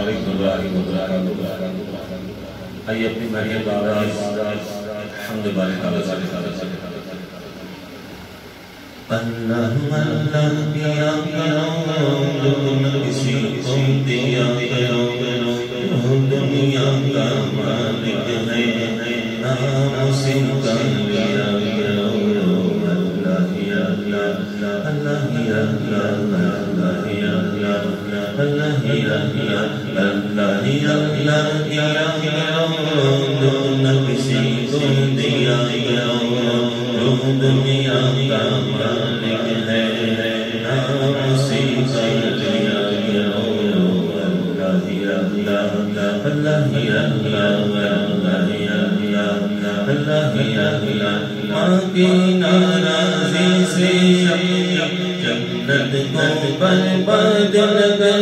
آئیے اپنی محنت کا آغاز حمد بارے تعالیٰ سے اللہ اللہ دیا کرو نہ کسی کو دیا کرو دنیا کا مالک ہے نام اسی کا لیا کرو اللہ یا اللہ اللہ یا اللہ اللہ یا اللہ اللہ یا اللہ یا اللہ دیا کرو نہ کسی کو دیا کرو دنیا کا مالک ہے نام اسی کا لیا کرو اللہ یا اللہ اللہ یا اللہ اللہ یا اللہ ماں کی ناراضی سے جنت کو برباد نہ کر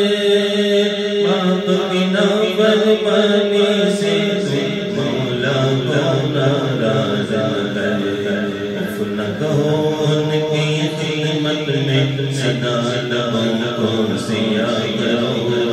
باپ کی نافرمانی سے مولا کو ناراض نہ کر نہ کہو ان کی خدمت میں صدا لبوں کو سیا کرو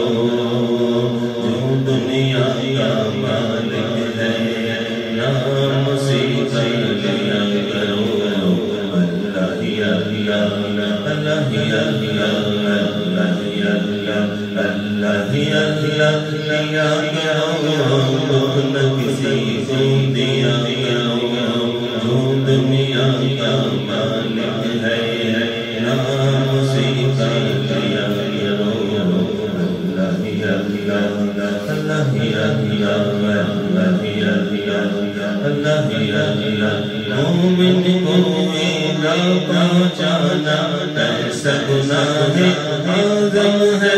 جو دنیا کا مالک ہے نام اسی کا لیا کرو اللہ یا اللہ اللہ یا اللہ یا اللہ یا اللہ لیا کرو نہ کسی کو دیا کرو جو دنیا کا مالک ہے نام اسی کا لیا کرو اللہ یا اللہ اللہ یا اللہ اللہ یا اللہ مومن کو ایلا پہنچانا ایسا گناہ اعظم ہے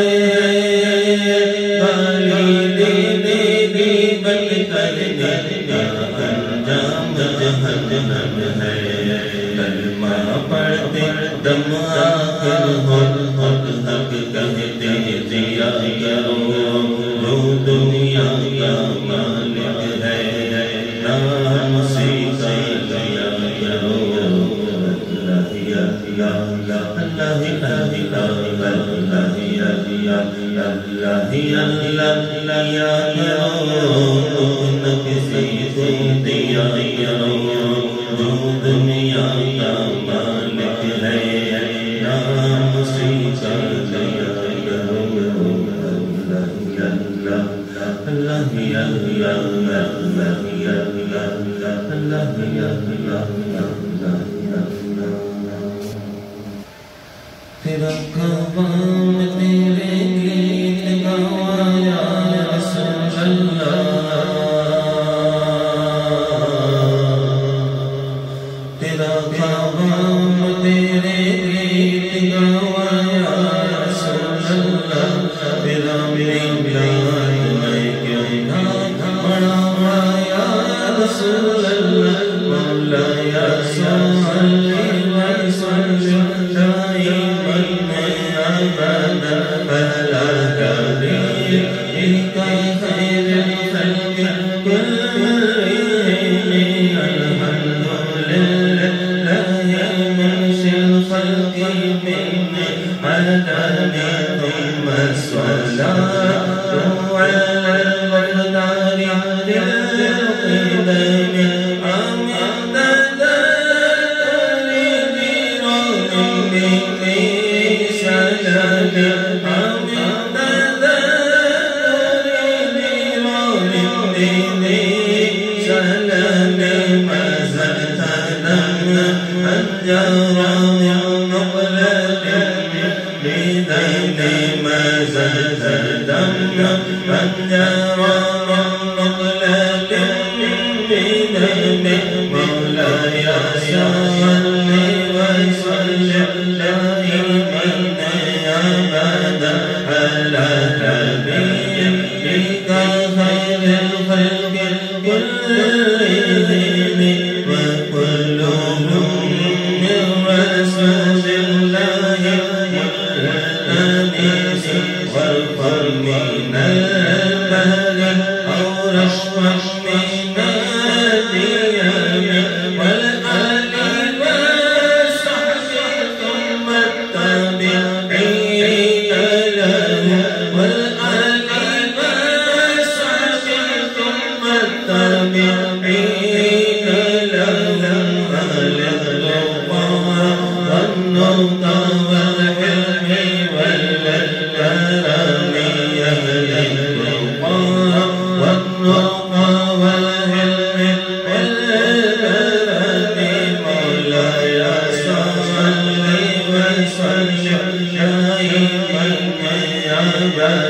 گالی دینے کی بل کرنے کا انجام جہنم ہے کلمہ پڑھتے دم آخر حق حق کہتے دیا کرو جو دنیا کا مالک ہے نام اسی کا لیا کرو اللہ یا اللہ اللہ یا اللہ یا کرو نہ کسی کو دیا کرو جو دنیا کا مالک ہے نام اسی کا لیا کرو اللہ یا اللہ یا اللہ یا اللہ یا تیرا کعبہ تیرے گیت گایا رسول اللہ تیرا کعبہ تیرے گیت گایا رسول اللہ تیرا میلاد میں کیوں نہ بڑھایا رسول اللہ مولا یا صلی وسلم دائما ابدا على حبيبك خير الخلق كلهم الحمد لله منشئ الخلق من عدمكم الصلاة على المقدار للقدم والآل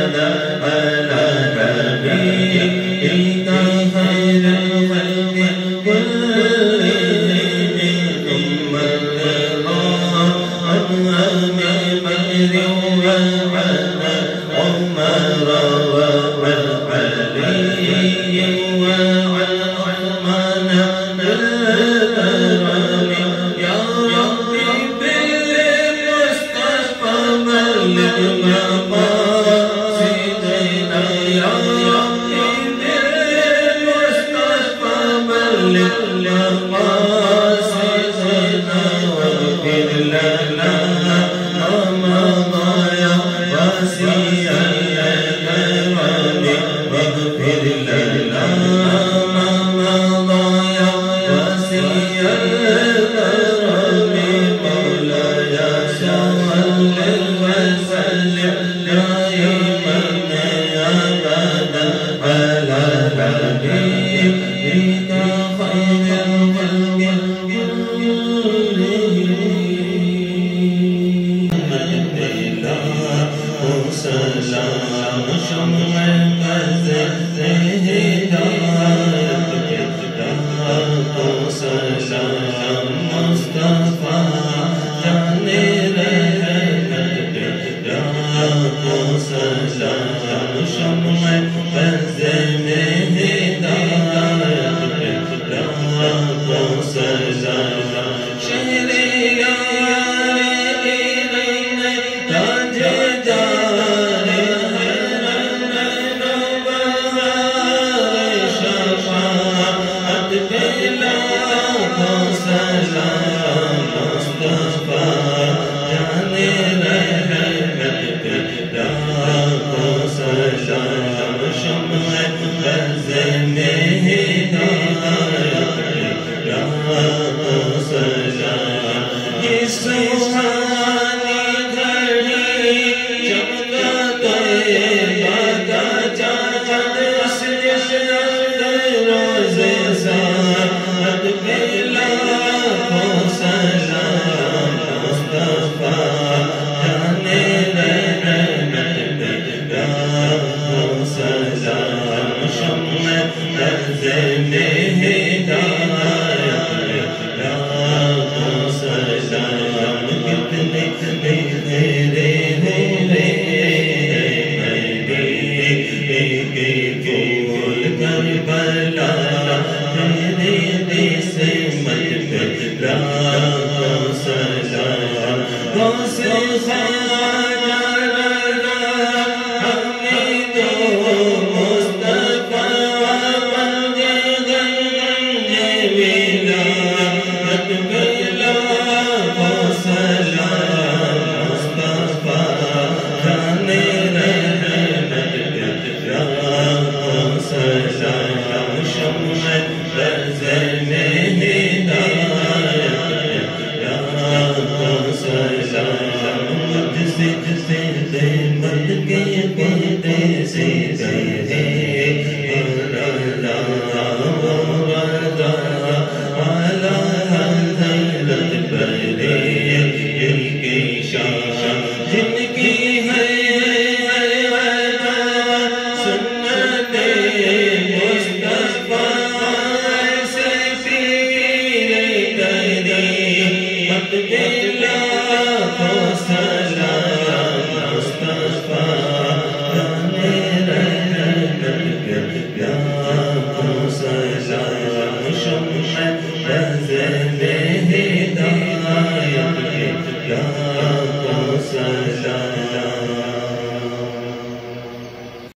سلام